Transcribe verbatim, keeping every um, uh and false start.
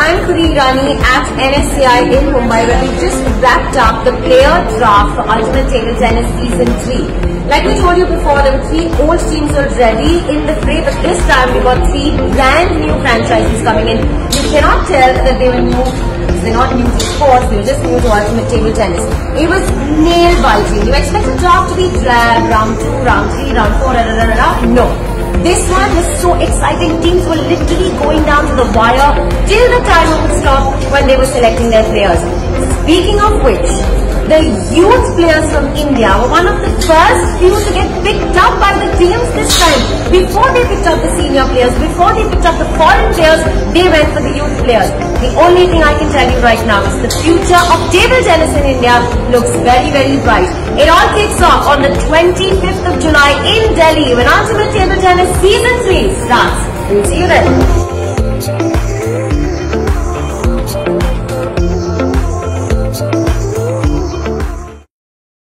I'm Khuri Irani at N S C I in Mumbai, where we just wrapped up the player draft for Ultimate Table Tennis Season three. Like we told you before, there were three old teams already in the fray, but this time we got three brand new franchises coming in. You cannot tell that they were new. They're not new to sports, they were just new to Ultimate Table Tennis. It was nail-biting. You expect the draft to be drab, round two, round three, round four, da da da da da. No. This one was so exciting. Teams were literally going down to the wire till the timer would stop when they were selecting their players. Speaking of which, the youth players from India were one of the first few to get picked up by the teams this time. Before they picked up the senior players, before they picked up the foreign players, they went for the youth players. The only thing I can tell you right now is the future of table tennis in India looks very, very bright. It all kicks off on the twenty-fifth of July in Delhi when Ultimate Table Tennis Season three starts. We'll see you then.